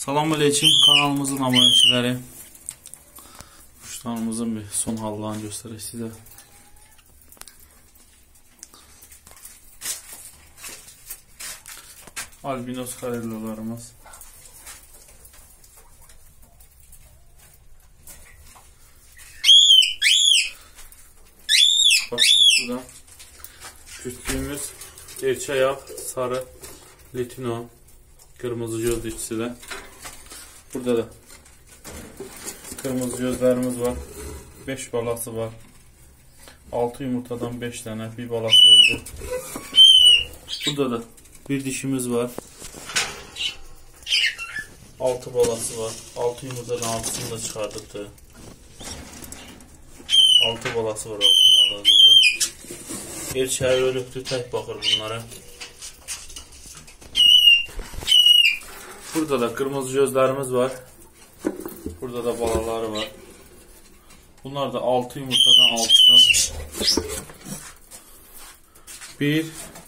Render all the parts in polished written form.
Selamünaleyküm kanalımızın abonəçiləri. Kuşlarımızın bir son hallarını göstərək sizə. Albinos xərirlərimiz. Başlıqda kütlüğümüz erkək ağ, sarı, litino, kırmızı göz ikisi de. Burada da kırmızı gözlerimiz var. 5 balası var. 6 yumurtadan 5 tane, bir balası öldü. Burada da bir dişimiz var. 6 balası var. 6 yumurtadan 6'sını da çıkardıktı. 6 balası var altında burada. Erkeği ölüktü, tek bakır bunlara. Burada da kırmızı gözlerimiz var. Burada da balaları var. Bunlar da 6 yumurtadan 6'sı. 1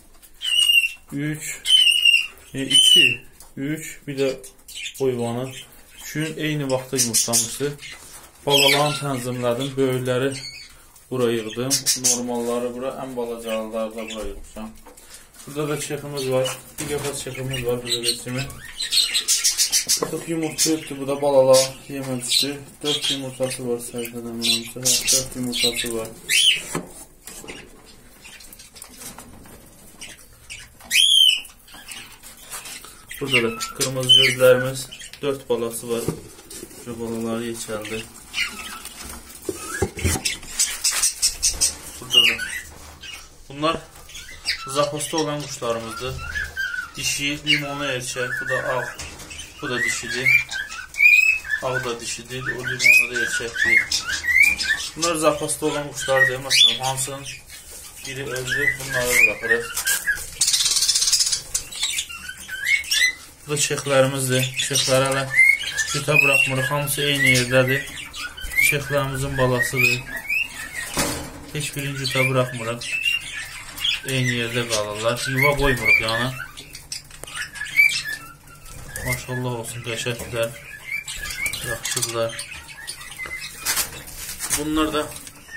3 2 3 bir de oyvanı. Üçün eyni vaxtda yumurtlamışdı. Balalarını tənzimlədim. Böyükləri bura yığdım. Normalları bura, ən balacalıları da bura yığmışam. Burada da çeximiz var. Bir qəfəs çeximiz var burada geçimi. Çok yumurta yoktu. Bu da balalar yememişti. 4 yumurtası var sayfadan. 4 yumurtası var. Burada da kırmızı gözlerimiz 4 balası var. Şu balalar geçerli. Burada da bunlar zaposta olan kuşlarımızdı. Dişi, limonu erkek. Bu da ağ. Bu da dişidir. Ağ da dişidir. O limonu da erkekdir. Bunlar zapasda olan kuşlardır. Mesela hansının biri öldü. Bunları bırakırız. Bu da çexlərimizdir. Çexləri hələ cütə bırakmırıq. Hamısı eyni yerdədir. Çexlərimizin balasıdır. Heç birini cütə bırakmırıq. Eyni yerdə qalırlar. Yuva qoymuruq yana. Maşallah olsun, qəşənglər, yaxşıdırlar. Bunlar da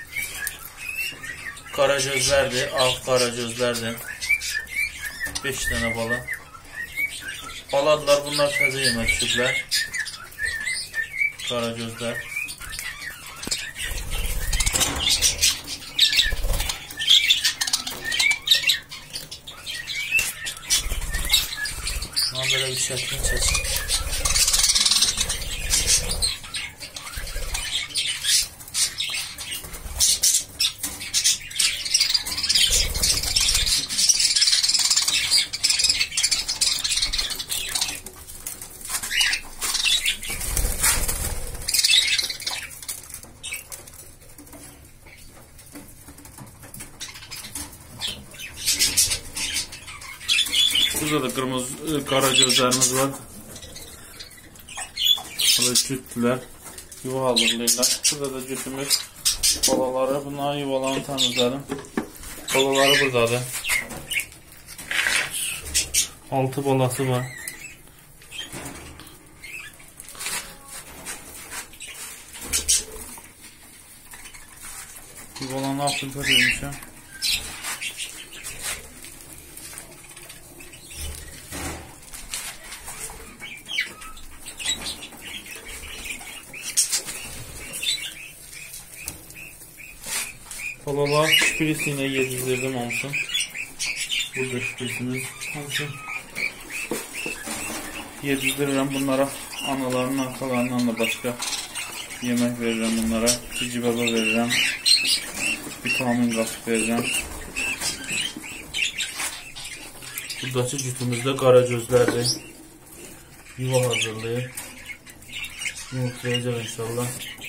qara gözlərdir, ağ qara gözlərdir. 5 dənə bala. Baladılar, bunlar təzə yemək düşüblər. Qara gözlər. Böyle bir şeklini çeksin. Burada da kırmızı kara gözlerimiz var. Burada cütler yuva hazırlayırlar. Burada da cütümüz balaları. Bunların yuvalarını temizledim. Balaları buradadır. 6 balası var. Yuvalarını Afrika demişim. Balalar şpirisiyle yedizdirdim hamısı. Burada şpirisimiz hamısı. Yedizdirirəm bunlara. Analarının arkalarından da başka yemek verirəm bunlara. Cici baba verirəm. Vitamin qatıb verirəm. Buradakı cütümüzdə qara gözlərdir. Yuva hazırlayır. Yumurtlayacaq inşallah.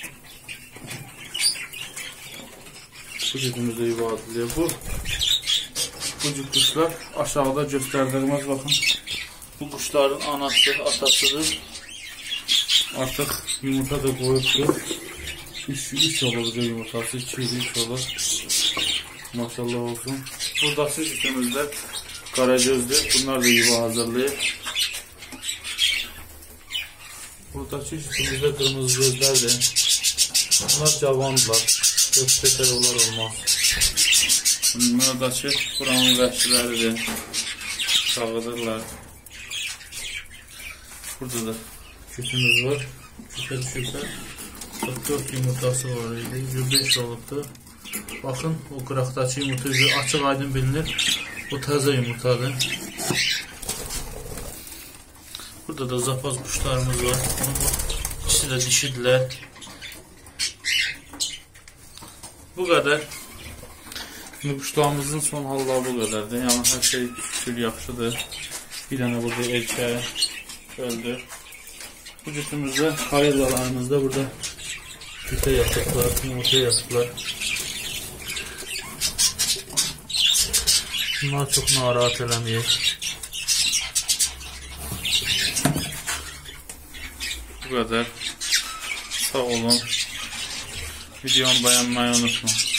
Bu cütümüzde yuva hazırlıyor. Bu cüt kuşlar aşağıda gösterdiğimiz bakın. Bu kuşların anası, atasıdır. Artık yumurta da koyuptu. 3 olur yumurtası, 2-3 olur. Maşallah olsun. Buradaki cütümüzde kara gözlü. Bunlar da yuva hazırlıyor. Buradakı üstümüzdə qırmızı gözlərdir. Bunlar cavandılar. 4-5 ay olar olmaz. Buradakı buranın vəhşiləridir. Sağıdırlar. Burada da kütümüz var. Kütə düşürsə 4 yumurtası var idi. 105 olubdur. Baxın, o qıraqdakı yumurta açıq aydın bilinir. Bu təzə yumurtadır. Burada da zapaz quşlarımız var. İkisi də dişidirlər. Bu qədər. Şimdi quşlarımızın son halları bu qədərdir. Yəni hər şey şükür yaxşıdır. Bir dənə burada erkəyə öldü. Bu cütümüzdə hayırlarımızda burada kütə yatıqlar, yumurta yatıqlar. Bunlar çox narahat eləməyək. Bu qədər. Sağ olun. Videomu beğenmeyi unutma.